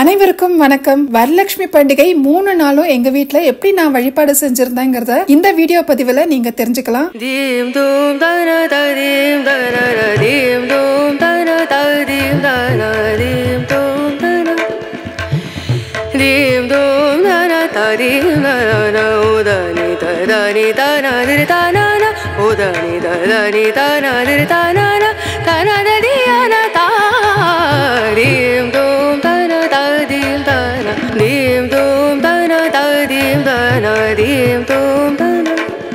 அனைவருக்கும் வணக்கம். வரலட்சுமி பண்டிகை 3 நாளும் எங்க வீட்ல எப்படி நான் வழிபாடு செஞ்சிருந்தேங்கிறத இந்த வீடியோ பதிவுல நீங்க தெரிஞ்சுக்கலாம். தீம் தூம் தன ததீம் தன தீம் தூம் தன ததீம் தன தீம் தூம் தன தீம் தூம் தன ததீம் தன உதனி ததனி தன திருதனன உதனி ததனி தன திருதனன தன ததியன தீம் தூம் தன ததீம் தன தீம் தூம் தன ததீம் தன தீம் தூம் தன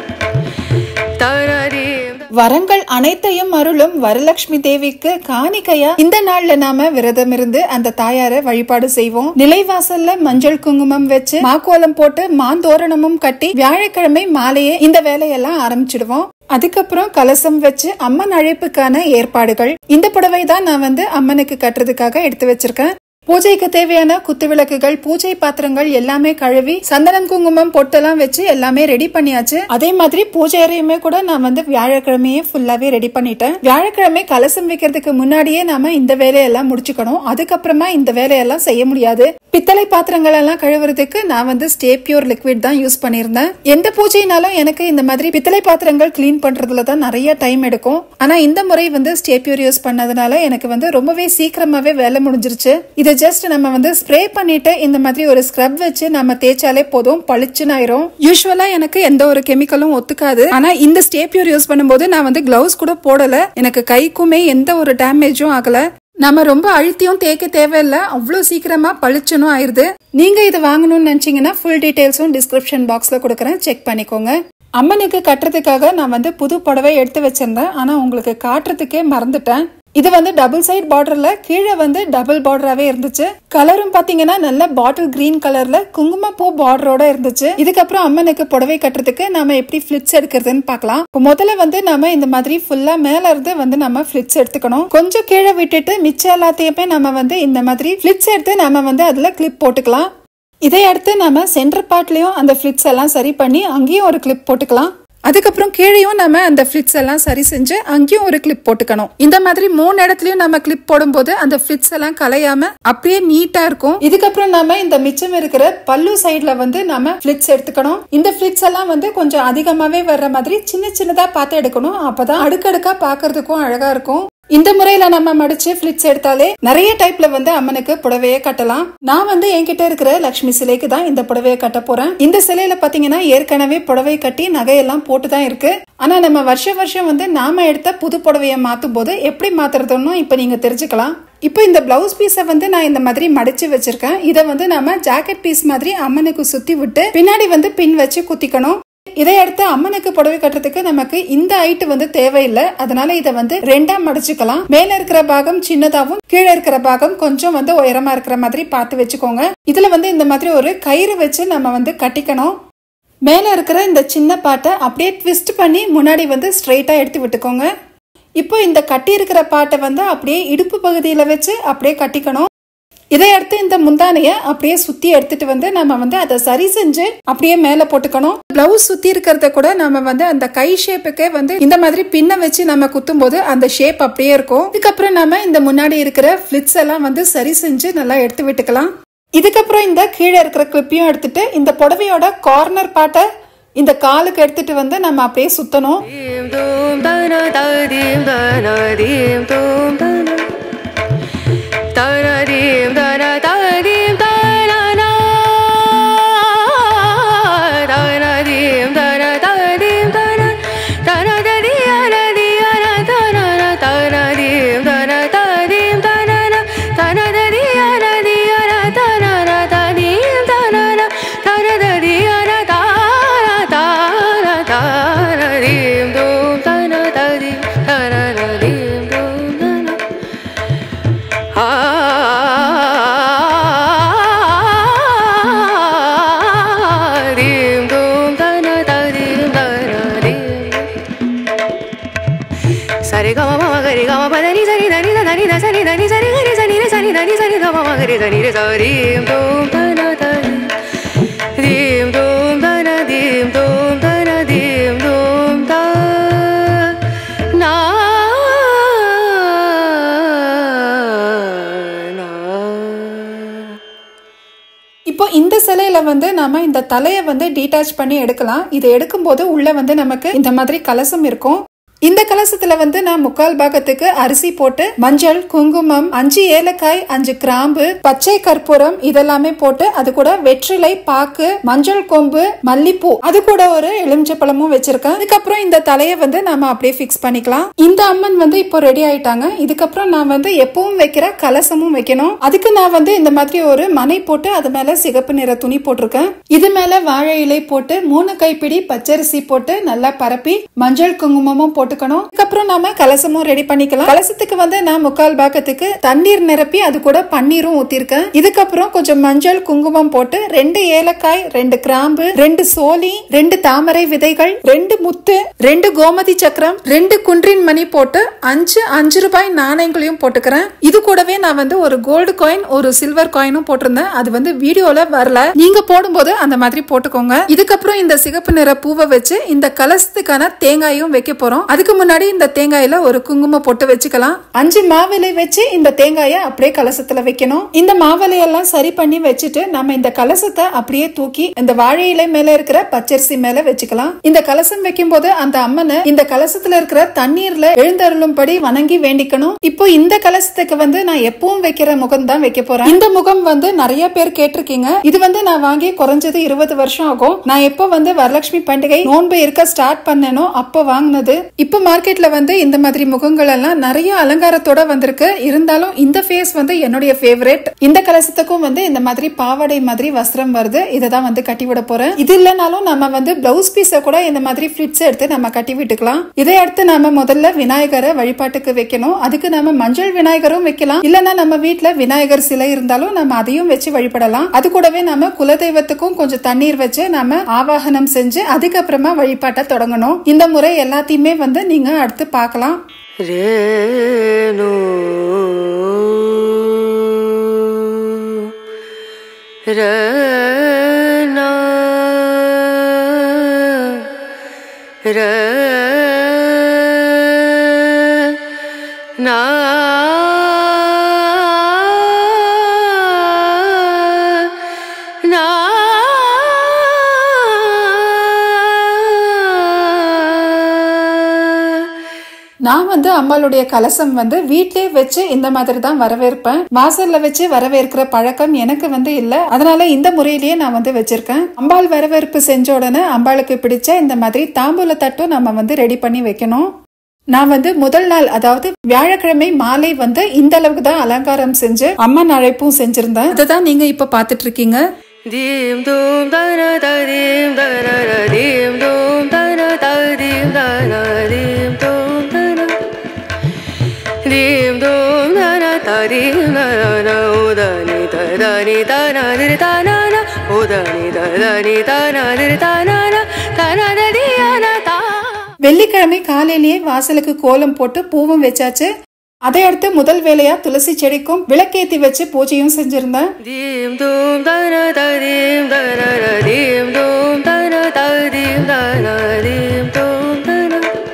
வரங்கள் அனைத்தையும் அருளும் வரலட்சுமி தேவிக்கு காணிக்கையா இந்த நாள்ல நாம விரதம் இருந்து அந்த தாயாரை வழிபாடு செய்வோம். நிலைவாசல்ல மஞ்சள் குங்குமம் வச்சு மாக்கோலம் போட்டு மாந்தோரணமும் கட்டி வியாழக்கிழமை மாலையே இந்த வேலையெல்லாம் ஆரம்பிச்சிடுவோம். அதுக்கப்புறம் கலசம் வச்சு அம்மன் அழைப்புக்கான ஏற்பாடுகள். இந்த புடவை தான் நான் அம்மனுக்கு கட்டுறதுக்காக எடுத்து வச்சிருக்கேன். பூஜைக்கு தேவையான குத்து விளக்குகள், பூஜை பாத்திரங்கள் எல்லாமே கழுவி சந்தனம் குங்குமம் பொட்டெல்லாம் வச்சு எல்லாமே ரெடி பண்ணியாச்சு. அதே மாதிரி பூஜை அறையுமே கூட நான் வியாழக்கிழமையே ஃபுல்லாவே ரெடி பண்ணிட்டேன். வியாழக்கிழமை கலசம் வைக்கிறதுக்கு முன்னாடியே நாம இந்த வேலையெல்லாம் முடிச்சுக்கணும். அதுக்கப்புறமா இந்த வேலையெல்லாம் செய்ய முடியாது. பித்தளை பாத்திரங்கள் எல்லாம் கழுவுறதுக்கு நான் ஸ்டே பியூர் லிக்விட் தான் யூஸ் பண்ணிருந்தேன். எந்த பூஜைனாலும் எனக்கு இந்த மாதிரி பித்தளை பாத்திரங்கள் கிளீன் பண்றதுல தான் நிறைய டைம் எடுக்கும். ஆனா இந்த முறை ஸ்டே பியூர் யூஸ் பண்ணதுனால எனக்கு ரொம்பவே சீக்கிரமாவே வேலை முடிஞ்சிருச்சு. இதை ஜஸ்ட் நம்ம ஸ்ப்ரே பண்ணிட்டு இந்த மாதிரி ஒரு ஸ்க்ரப் வச்சு நம்ம தேய்ச்சாலே போதும், பளிச்சுன்னு ஆயிரும். யூஸ்வலா எனக்கு எந்த ஒரு கெமிக்கலும் ஒத்துக்காது. ஆனா இந்த ஸ்டே பியூர் யூஸ் பண்ணும்போது நான் கிளவுஸ் கூட போடல. எனக்கு கைக்குமே எந்த ஒரு டேமேஜும் ஆகல. நம்ம ரொம்ப அழுத்தியும் தேய்க்க தேவையில்ல, அவ்வளவு சீக்கிரமா பளிச்சுன்னு ஆயிருது. நீங்க இதை வாங்கணும்னு நினைச்சீங்கன்னா ஃபுல் டீடைல்ஸும் டிஸ்கிரிப்ஷன் பாக்ஸ்ல கொடுக்கறேன், செக் பண்ணிக்கோங்க. அம்மனுக்கு கட்டுறதுக்காக நான் புது புடவை எடுத்து வச்சிருந்தேன். ஆனா உங்களுக்கு காட்டுறதுக்கே மறந்துட்டேன். இது டபுள் சைட் பார்டர்ல கீழே டபுள் பார்டராவே இருந்துச்சு. கலரும் பாத்தீங்கன்னா நல்ல பாட்டில் கிரீன் கலர்ல குங்குமப்பூ பார்டரோட இருந்துச்சு. இதுக்கப்புறம் அம்மனுக்கு புடவை கட்டுறதுக்கு நாம எப்படி பிளிட்ஸ் எடுக்கிறதுன்னு பாக்கலாம். முதல்ல நாம இந்த மாதிரி ஃபுல்லா மேல இருந்து நம்ம பிளிட்ஸ் எடுத்துக்கணும். கொஞ்சம் கீழே விட்டுட்டு மிச்சம் எல்லாத்தையுமே நம்ம இந்த மாதிரி பிளிட்ஸ் எடுத்து நாம அதுல கிளிப் போட்டுக்கலாம். இதை அடுத்து நாம சென்டர் பார்ட்லயும் அந்த பிளிட்ஸ் எல்லாம் சரி பண்ணி அங்கேயும் ஒரு கிளிப் போட்டுக்கலாம். அதுக்கப்புறம் கீழேயும் நம்ம அந்த பிளிட்ஸ் எல்லாம் சரி செஞ்சு அங்கேயும் ஒரு கிளிப் போட்டுக்கணும். இந்த மாதிரி 3 இடத்துலயும் நம்ம கிளிப் போடும்போது அந்த பிளிட்ஸ் எல்லாம் கலையாம அப்படியே நீட்டா இருக்கும். இதுக்கப்புறம் நாம இந்த மிச்சம் இருக்கிற பல்லு சைட்ல நாம பிளிட்ஸ் எடுத்துக்கணும். இந்த பிளிட்ஸ் எல்லாம் கொஞ்சம் அதிகமாவே வர்ற மாதிரி சின்ன சின்னதா பார்த்து எடுக்கணும். அப்பதான் அடுக்கடுக்கா பாக்குறதுக்கும் அழகா இருக்கும். இந்த முறையில நம்ம மடிச்சு பிளிட்ஸ் எடுத்தாலே நிறைய டைப்ல அம்மனுக்கு புடவைய கட்டலாம். நான் என்கிட்ட இருக்கிற லட்சுமி சிலைக்கு தான் இந்த புடவைய கட்ட போறேன். இந்த சிலையில பாத்தீங்கன்னா ஏற்கனவே புடவை கட்டி நகையெல்லாம் போட்டுதான் இருக்கு. ஆனா நம்ம வருஷம் நாம எடுத்த புது புடவைய மாத்தும் போது எப்படி மாத்துறதுன்னு இப்ப நீங்க தெரிஞ்சுக்கலாம். இப்போ இந்த பிளவுஸ் பீஸை நான் இந்த மாதிரி மடிச்சு வச்சிருக்கேன். இதை நாம ஜாக்கெட் பீஸ் மாதிரி அம்மனுக்கு சுத்தி விட்டு பின்னாடி பின் வச்சு குத்திக்கணும். இதை அடுத்து அம்மனுக்கு புடவை கட்டுறதுக்கு நமக்கு இந்த ஹைட் தேவையில்லை. அதனால இதை ரெண்டா மடிச்சுக்கலாம். மேல இருக்கிற பாகம் சின்னதாவும் கீழே இருக்கிற பாகம் கொஞ்சம் உயரமா இருக்கிற மாதிரி பார்த்து வச்சுக்கோங்க. இதுல இந்த மாதிரி ஒரு கயிறு வச்சு நம்ம கட்டிக்கணும். மேல இருக்கிற இந்த சின்ன பாட்டை அப்படியே ட்விஸ்ட் பண்ணி முன்னாடி ஸ்ட்ரெயிட்டா எடுத்து விட்டுக்கோங்க. இப்போ இந்த கட்டி இருக்கிற பாட்டை அப்படியே இடுப்பு பகுதியில வச்சு அப்படியே கட்டிக்கணும். இதை அடுத்து இந்த முந்தானைய அப்படியே சுத்தி எடுத்துட்டு நம்ம அதை சரி செஞ்சு அப்படியே மேல போட்டுக்கணும். பிளவுஸ் சுத்தி இருக்கிறத கூட நம்ம அந்த கை ஷேப்புக்கே இந்த மாதிரி பின்ன வச்சு நம்ம குத்தும் போது அந்த ஷேப் அப்படியே இருக்கும். இதுக்கப்புறம் நம்ம இந்த முன்னாடி இருக்கிற பிளிட்ஸ் எல்லாம் சரி செஞ்சு நல்லா எடுத்து விட்டுக்கலாம். இதுக்கப்புறம் இந்த கீழே இருக்கிற கிளிப்பையும் எடுத்துட்டு இந்த புடவையோட கார்னர் பாட்டை இந்த காலுக்கு எடுத்துட்டு நம்ம அப்படியே சுத்தணும். தனதீம் தன ததீம் தனனா தனதீம் தன ததீம் தன தனததியன தியன தனன தனதீம் தன ததீம் தனன தனததியன தியன தனன ததீம் தனன தனததியன தான தான தானதீம் தூம் தன ததீம் தனதீம் தூம் தன சரி கம மகரி கம பதனி சரி தனி தனி சரி தனி சரி கரி சனி சனி தனி சரி கம மகரி தனி சரி தூம் தன தனி தீம் தூம் தன தீம் தூம் தன தீம் தூம் த நா இப்போ இந்த சிலையில வந்து நாம இந்த தலையை வந்து டீட்டாச் பண்ணி எடுக்கலாம். இதை எடுக்கும் போது உள்ள வந்து நமக்கு இந்த மாதிரி கலசம் இருக்கும். இந்த கலசத்துல வந்து நான் 3/4 பாகத்துக்கு அரிசி போட்டு மஞ்சள், குங்குமம், 5 ஏலக்காய், 5 கிராம்பு, பச்சை கற்பூரம் இதெல்லாமே போட்டு அது கூட வெற்றிலை பாக்கு, மஞ்சள் கொம்பு, மல்லிப்பூ, அது கூட ஒரு எலுமிச்சப்பழமும் வச்சிருக்கேன். அதுக்கப்புறம் இந்த தலையை வந்து நாம அப்படியே பிக்ஸ் பண்ணிக்கலாம். இந்த அம்மன் வந்து இப்போ ரெடி ஆயிட்டாங்க. இதுக்கப்புறம் நான் வந்து எப்பவும் வைக்கிற கலசமும் வைக்கணும். அதுக்கு நான் வந்து இந்த மாதிரி ஒரு மனை போட்டு அது மேல சிகப்பு நிற துணி போட்டிருக்கேன். இது மேல வாழை இலை போட்டு 3 கைப்பிடி பச்சரிசி போட்டு நல்லா பரப்பி மஞ்சள் குங்குமமும் போட்டு அதுக்கப்புறம் நாம கலசமும் ரெடி பண்ணிக்கலாம். கலசத்துக்கு வந்து நான் 3/4 பாகத்துக்கு தண்ணீர் நிரப்பி அது கூட பன்னீரும் ஊத்திருக்கேன். இதுக்கப்புறம் கொஞ்சம் மஞ்சள் குங்குமம் போட்டு 2 ஏலக்காய், 2 கிராம்பு, 2 சோலி, 2 தாமரை விதைகள், 2 முத்து, 2 கோமதி சக்கரம், 2 குன்றின் மணி போட்டு 5 ரூபாய் நாணயங்களையும் போட்டுக்கிறேன். இது கூடவே நான் வந்து ஒரு கோல்டு காயின், ஒரு சில்வர் காயினும் போட்டிருந்தேன். அது வந்து வீடியோல வரல, நீங்க போடும்போது அந்த மாதிரி போட்டுக்கோங்க. இதுக்கப்புறம் இந்த சிகப்பு நிற பூவை வச்சு இந்த கலசத்துக்கான தேங்காயும் வைக்க போறோம். அதுக்கு முன்னாடி இந்த தேங்காயில ஒரு குங்குமம் போட்டு வச்சுக்கலாம். 5 மாவிலை வச்சு இந்த தேங்காயை அப்படியே கலசத்துல வைக்கணும். இந்த மாவிலையெல்லாம் சரி பண்ணி வச்சுட்டு நம்ம இந்த கலசத்தை அப்படியே தூக்கி இந்த வாழை இலை மேல இருக்கிற பச்சரிசி மேல வச்சுக்கலாம். இந்த கலசம் வைக்கும் போது அந்த அம்மனை இந்த கலசத்துல இருக்கிற தண்ணீர்ல எழுந்தருளும்படி வணங்கி வேண்டிக்கணும். இப்போ இந்த கலசத்துக்கு வந்து நான் எப்பவும் வைக்கிற முகம் தான் வைக்க போறேன். இந்த முகம் வந்து நிறைய பேர் கேட்டிருக்கீங்க. இது வந்து நான் வாங்கி குறைஞ்சது 20 வருஷம் ஆகும். நான் எப்போ வந்து வரலட்சுமி பண்டிகை நோன்பு இருக்க ஸ்டார்ட் பண்ணேனோ அப்போ வாங்கினது. இப்போ மார்க்கெட்ல வந்து இந்த மாதிரி முகங்கள் எல்லாம் நிறைய அலங்காரத்தோட வந்திருக்கு. இருந்தாலும் இந்த ஃபேஸ் வந்து என்னுடைய ஃபேவரட். இந்த கலசத்துக்கும் வந்து இந்த மாதிரி பாவாடை மாதிரி வஸ்திரம் வருது. இததான் வந்து கட்டி விட போறேன். இது இல்லைனாலும் நம்ம வந்து பிளவுஸ் பீஸ கூட இந்த மாதிரி ஃபிளிட்ஸ் எடுத்து நம்ம கட்டி விட்டுக்கலாம். இதை அடுத்து நாம முதல்ல விநாயகரை வழிபாட்டுக்கு வைக்கணும். அதுக்கு நம்ம மஞ்சள் விநாயகரும் வைக்கலாம். இல்லைன்னா நம்ம வீட்டுல விநாயகர் சிலை இருந்தாலும் நம்ம அதையும் வச்சு வழிபடலாம். அது கூடவே நம்ம குலதெய்வத்துக்கும் கொஞ்சம் தண்ணீர் வச்சு நாம ஆவாகனம் செஞ்சு அதுக்கப்புறமா வழிபாட்டை தொடங்கணும். இந்த முறை எல்லாத்தையுமே வந்து நீங்க அடுத்து பார்க்கலாம். ரேனோ ரேனா ரேனா நான் வந்து அம்பாளுடைய கலசம் வந்து வீட்லயே வச்சு இந்த மாதிரி தான் வரவேற்பேன். வாசல்ல வச்சு வரவேற்கிற பழக்கம் எனக்கு வந்து இல்ல. அதனால இந்த முறையிலேயே நான் வந்து வச்சிருக்கேன். அம்பாள் வரவேற்பு செஞ்ச உடனே அம்பாளுக்கு பிடிச்ச இந்த மாதிரி தாம்பூல தட்டும் நம்ம வந்து ரெடி பண்ணி வைக்கணும். நான் வந்து முதல் நாள் அதாவது வியாழக்கிழமை மாலை வந்து இந்த அளவுக்கு தான் அலங்காரம் செஞ்சு அம்மன் அழைப்பும் செஞ்சிருந்தேன். அதுதான் நீங்க இப்ப பாத்துட்டு இருக்கீங்க. தீம் தூம் தன தீம் தன தீம் தூம் தன தீம் தன தீம் தூம் தன தீம் தூம் தன தீம் தன உதனி தனி தனதிர் தனன உதனி தனி தனதிர் தனன தனதியன தா. வெள்ளிக்கிழமை காலையிலேயே வாசலுக்கு கோலம் போட்டு பூவும் வச்சாச்சு. அதை அடுத்து முதல் வேலையா துளசி செடிக்கும் விளக்கேத்தி வச்சு பூஜையும் செஞ்சிருந்தேன். தீம் தூம் தன தீம் தன தீம் தூம் தன தீம் தன தீம் தூம் தன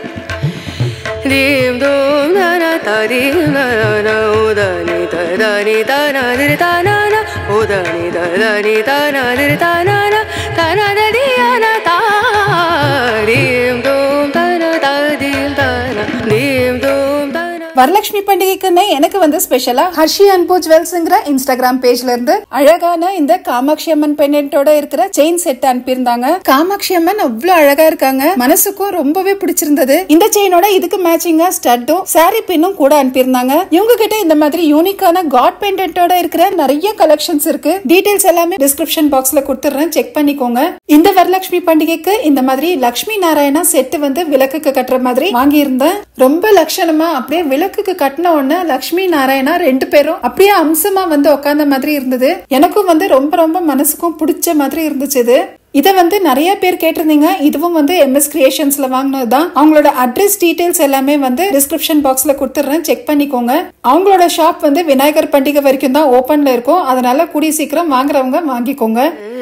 தீம் தூம் தன தீம் தன உதனி தனி தனதிர் தனன உதனி தனி தனதிர் தனன தனதியன தா. தீம் தூம் தன தீம் தன தீம் தூம் தன. வரலட்சுமி பண்டிகைக்குன்னு எனக்கு வந்து ஸ்பெஷலா ஹர்ஷி அன்பு ஜுவல்ஸ்ங்கிற இன்ஸ்டாகிராம் பேஜ்ல இருந்து அழகான இந்த காமாட்சி அம்மன் பெண்டன்ட்டோட இருக்கிற செயின் செட் அனுப்பியிருந்தாங்க. காமாட்சி அம்மன் அவ்வளவு அழகா இருக்காங்க. மனசுக்கும் ரொம்பவே பிடிச்சிருந்தது. இந்த செயினோட இதுக்கு மேட்சிங்கா ஸ்டட்டும் சாரி பின்னும் கூட அனுப்பியிருந்தாங்க. இவங்க கிட்ட இந்த மாதிரி யூனிக்கான காட் பெண்டன்ட்டோட இருக்கிற நிறைய கலெக்ஷன்ஸ் இருக்கு. டீடைல்ஸ் எல்லாமே டிஸ்கிரிப்ஷன் பாக்ஸ்ல கொடுத்துறேன், செக் பண்ணிக்கோங்க. இந்த வரலட்சுமி பண்டிகைக்கு இந்த மாதிரி லட்சுமி நாராயணா செட் வந்து விளக்குக்கு கட்டுற மாதிரி வாங்கி இருந்தேன். ரொம்ப லட்சணமா அப்படியே விளக்குக்கு கட்டின உடனே லட்சுமி நாராயணா 2 பேரும் அப்படியே அம்சமா வந்து உட்கார்ந்த மாதிரி இருந்தது. எனக்கும் வந்து ரொம்ப ரொம்ப மனசுக்கும் பிடிச்ச மாதிரி இருந்துச்சு. இதை வந்து நிறைய பேர் கேட்டிருந்தீங்க. இதுவும் வந்து MS கிரியேஷன்ஸ்ல வாங்கினதுதான். அவங்களோட அட்ரஸ் டீடைல்ஸ் எல்லாமே வந்து டிஸ்கிரிப்ஷன் பாக்ஸ்ல கொடுத்துறேன், செக் பண்ணிக்கோங்க. அவங்களோட ஷாப் வந்து விநாயகர் பண்டிகை வரைக்கும் தான் ஓபன்ல இருக்கும். அதனால கூடிய சீக்கிரம் வாங்குறவங்க வாங்கிக்கோங்க.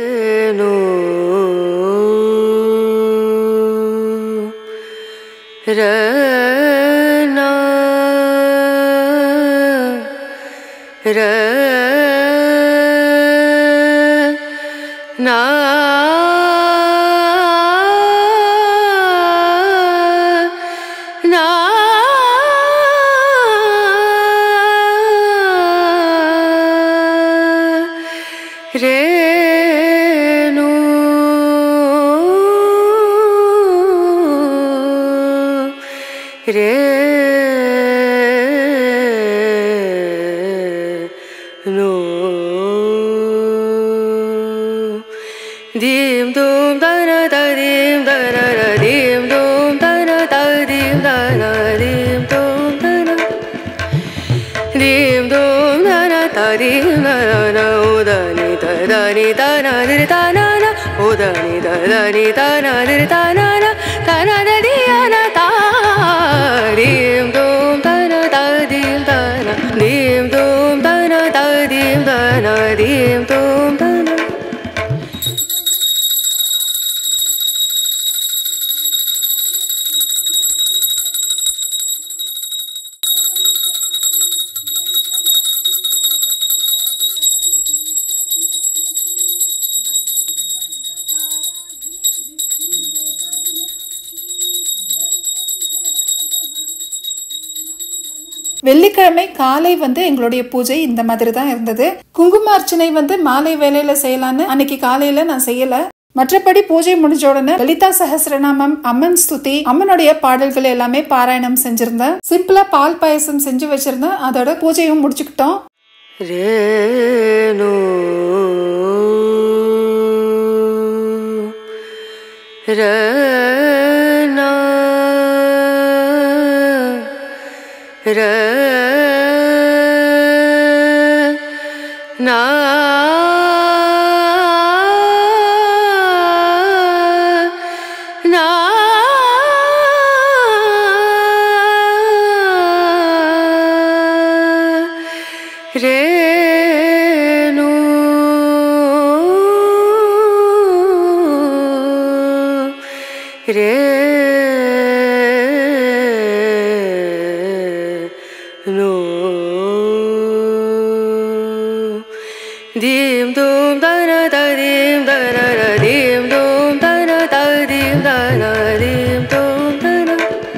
ரேனா ரேனா na na re nu re nu dim dum da na da dim da na da dim dum da na da dim da na dim dum da na dim dum da na da dim da na o da ni da na di da na na o da ni da na di da na da di na da dim dum da na da dim da na dim dum da na da dim da na dim dum da na. வெள்ளிக்கிழமை காலை எங்களுடைய பூஜை இந்த மாதிரி தான் இருந்தது. குங்கும அர்ச்சனை மாலை வேலையில செய்யலான்னு அன்னைக்கு காலையில நான் செய்யல. மற்றபடி பூஜை முடிஞ்ச உடனே லலிதா சஹஸ்ரநாமம், அம்மன் ஸ்துதி, அம்மனுடைய பாடல்கள் எல்லாமே பாராயணம் செஞ்சிருந்தேன். சிம்பிளா பால் பாயசம் செஞ்சு வச்சிருந்தேன். அதோட பூஜையும் முடிச்சுக்கிட்டோம். na na re nu re nu dim dum da na da dim da na dim dum da na da dim da na dim dum da na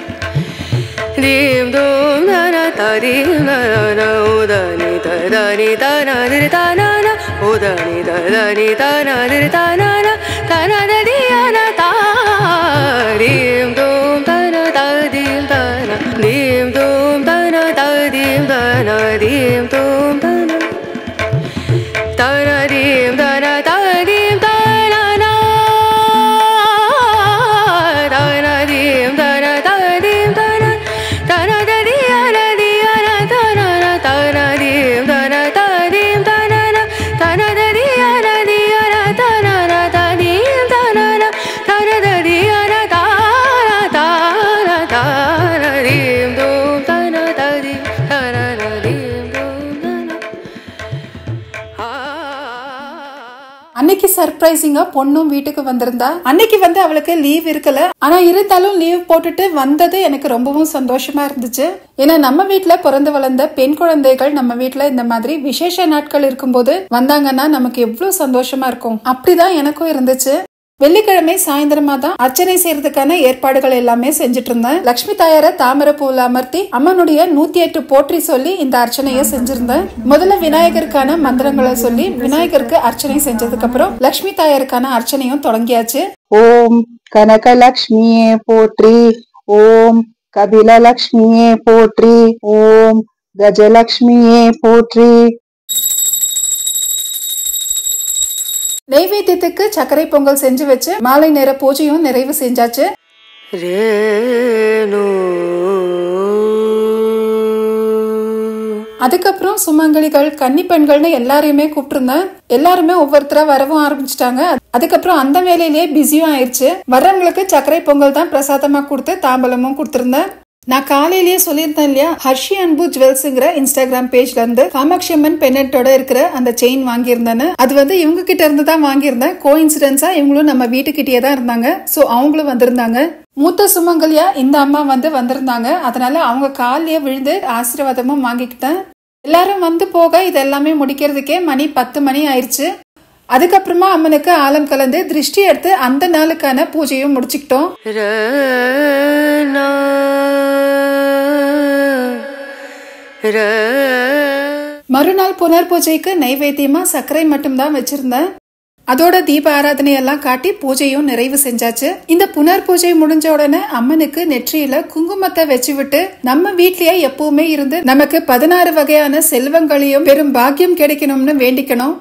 dim dum da na da dim da na o da ni da na di da na na o da ni da na di da na da di na da dim dum da na da dim da na dim dum da na da dim da na dim dum da na da na dim da na da dim da na na da na dim da na da dim da na da na da di na da na da na dim da na da dim da na na da na da di na da na da dim da na na da na da di na da na dim dum da na da dim da na dim dum da na. அன்னைக்கு சர்ப்ரைசிங்கா பொண்ணும் வீட்டுக்கு வந்திருந்தா. அன்னைக்கு அவளுக்கு leave இருக்கல. ஆனா இருந்தாலும் leave போட்டுட்டு வந்தது எனக்கு ரொம்பவும் சந்தோஷமா இருந்துச்சு. ஏன்னா நம்ம வீட்டுல பிறந்து வளர்ந்த பெண் குழந்தைகள் நம்ம வீட்டுல இந்த மாதிரி விசேஷ நாட்கள் இருக்கும்போது வந்தாங்கன்னா நமக்கு எவ்வளவு சந்தோஷமா இருக்கும். அப்படிதான் எனக்கும் இருந்துச்சு. வெள்ளிக்கிழமை சாயந்தரமா தான் அர்ச்சனை செய்யறதுக்கான ஏற்பாடுகள் எல்லாமே செஞ்சுட்டு இருந்தேன். லட்சுமி தாயார தாமரை பூல அமர்த்தி அம்மனுடைய 108 போற்றி சொல்லி இந்த அர்ச்சனைய செஞ்சிருந்தேன். முதல்ல விநாயகருக்கான மந்திரங்களை சொல்லி விநாயகருக்கு அர்ச்சனை செஞ்சதுக்கு அப்புறம் லட்சுமி தாயாருக்கான அர்ச்சனையும் தொடங்கியாச்சு. ஓம் கனகலட்சுமியே போற்றி, ஓம் கபிலலட்சுமியே போற்றி, ஓம் கஜலட்சுமியே போற்றி. நெய்வேத்தியத்துக்கு சர்க்கரை பொங்கல் செஞ்சு வச்சு மாலை நேர பூஜையும் நிறைவு செஞ்சாச்சு. அதுக்கப்புறம் சுமங்கலிகள், கன்னி பெண்கள்னு எல்லாரையுமே கூப்பிட்டுருந்தேன். எல்லாருமே ஒவ்வொருத்தரா வரவும் ஆரம்பிச்சுட்டாங்க. அதுக்கப்புறம் அந்த வேலையிலேயே பிஸியும் ஆயிடுச்சு. வர்றவங்களுக்கு சர்க்கரை பொங்கல் தான் பிரசாதமா கொடுத்து தாம்பலமும் கொடுத்திருந்தேன். நான் காலையிலேயே சொல்லியிருந்தேன் இல்லையா, ஹர்ஷி அன்பு ஜுவல்ஸ்ங்கிற இன்ஸ்டாகிராம் பேஜ்ல இருந்து காமாட்சி அம்மன் பெண்ணட்டோட இருக்கிற அந்த செயின் வாங்கியிருந்தேன்னு. அது இவங்க கிட்ட இருந்து தான் வாங்கியிருந்தேன். கோஇன்சிடென்ஸா இவங்களும் நம்ம வீட்டுக்கிட்டே தான் இருந்தாங்க. சோ அவங்களும் வந்திருந்தாங்க. மூத்த சுமங்கலியா இந்த அம்மா வந்திருந்தாங்க. அதனால அவங்க காலையே விழுந்து ஆசீர்வாதமும் வாங்கிக்கிட்டேன். எல்லாரும் போக இது எல்லாமே முடிக்கிறதுக்கே மணி 10 மணி ஆயிடுச்சு. அதுக்கப்புறமா அம்மனுக்கு ஆலம் கலந்து திருஷ்டி எடுத்து அந்த நாளுக்கான பூஜையும் முடிச்சுக்கிட்டோம். மறுநாள் புனர் பூஜைக்கு நைவேத்தியமா சர்க்கரை மட்டும்தான் வச்சிருந்தேன். அதோட தீப ஆராதனை எல்லாம் காட்டி பூஜையும் நிறைவு செஞ்சாச்சு. இந்த புனர் பூஜை முடிஞ்ச உடனே அம்மனுக்கு நெற்றியில குங்குமத்தை வச்சு விட்டு நம்ம வீட்லயே எப்பவுமே இருந்து நமக்கு 16 வகையான செல்வங்களையும் பெரும் பாக்கியம் கிடைக்கணும்னு வேண்டிக்கணும்.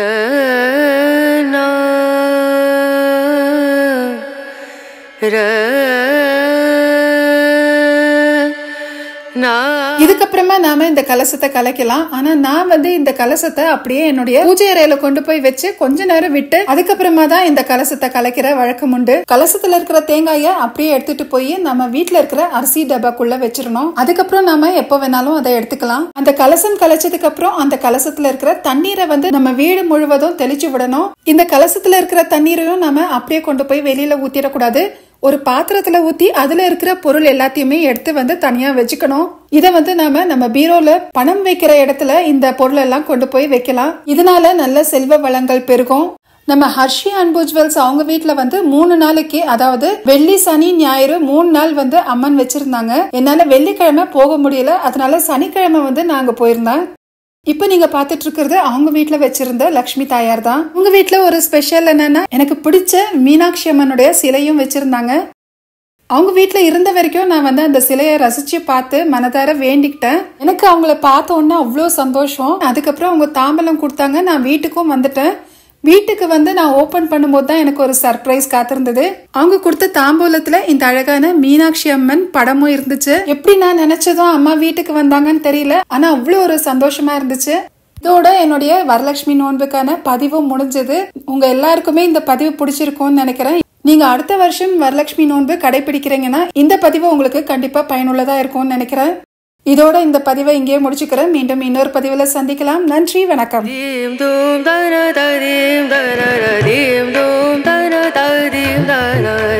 இதுக்கப்புறமா நாம இந்த கலசத்தை கலைக்கலாம். ஆனா நான் இந்த கலசத்தை அப்படியே என்னுடைய பூஜை அறையில கொண்டு போய் வச்சு கொஞ்ச நேரம் விட்டு அதுக்கப்புறமா தான் இந்த கலசத்தை கலைக்கிற வழக்கம் உண்டு. கலசத்துல இருக்கிற தேங்காய அப்படியே எடுத்துட்டு போய் நம்ம வீட்டுல இருக்கிற அரிசி டப்பாக்குள்ள வச்சிடணும். அதுக்கப்புறம் நாம எப்ப வேணாலும் அதை எடுத்துக்கலாம். அந்த கலசம் கலைச்சதுக்கு அப்புறம் அந்த கலசத்துல இருக்கிற தண்ணீரை நம்ம வீடு முழுவதும் தெளிச்சு விடணும். இந்த கலசத்துல இருக்கிற தண்ணீரையும் நாம அப்படியே கொண்டு போய் வெளியில ஊத்திடக்கூடாது. ஒரு பாத்திரத்துல ஊத்தி அதுல இருக்கிற பொருள் எல்லாத்தையுமே எடுத்து தனியா வச்சுக்கணும். இத நம்ம பீரோல பணம் வைக்கிற இடத்துல இந்த பொருள் எல்லாம் கொண்டு போய் வைக்கலாம். இதனால நல்ல செல்வ வளங்கள் பெருகும். நம்ம ஹர்ஷி அன்பு ஜுவல்ஸ் அவங்க வீட்டுல 3 நாளைக்கு, அதாவது வெள்ளி சனி ஞாயிறு 3 நாள் அம்மன் வச்சிருந்தாங்க. என்னால வெள்ளிக்கிழமை போக முடியல, அதனால சனிக்கிழமை நாங்க போயிருந்தேன். இப்ப நீங்க பாத்துட்டு இருக்கிறது அவங்க வீட்டுல வச்சிருந்த லட்சுமி தாயார் தான். உங்க வீட்டுல ஒரு ஸ்பெஷல் என்னன்னா, எனக்கு பிடிச்ச மீனாட்சி அம்மனுடைய சிலையும் வச்சிருந்தாங்க. அவங்க வீட்டுல இருந்த வரைக்கும் நான் அந்த சிலையை ரசிச்சு பார்த்து மனதார வேண்டிக்கிட்டேன். எனக்கு அவங்கள பார்த்த உடனே அவ்வளோ சந்தோஷம். அதுக்கப்புறம் அவங்க தாம்பலம் கொடுத்தாங்க. நான் வீட்டுக்கும் வந்துட்டேன். வீட்டுக்கு நான் ஓபன் பண்ணும்போது தான் எனக்கு ஒரு சர்ப்ரைஸ் காத்திருந்தது. அவங்க கொடுத்த தாம்பூலத்துல இந்த அழகான மீனாட்சி அம்மன் படமும் இருந்துச்சு. எப்படி நான் நினைச்சதும் அம்மா வீட்டுக்கு வந்தாங்கன்னு தெரியல, ஆனா அவ்வளவு ஒரு சந்தோஷமா இருந்துச்சு. இதோட என்னுடைய வரலட்சுமி நோன்புக்கான பதிவும் முடிஞ்சது. உங்க எல்லாருக்குமே இந்த பதிவு பிடிச்சிருக்கும்னு நினைக்கிறேன். நீங்க அடுத்த வருஷம் வரலட்சுமி நோன்பு கடைபிடிக்கிறீங்கன்னா இந்த பதிவு உங்களுக்கு கண்டிப்பா பயனுள்ளதா இருக்கும்னு நினைக்கிறேன். இதோட இந்த பதிவை இங்கே முடிச்சுக்கிறேன். மீண்டும் இன்னொரு பதிவுல சந்திக்கலாம். நன்றி, வணக்கம்.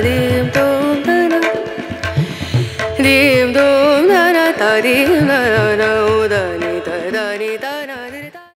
Dim dum da da da dim da da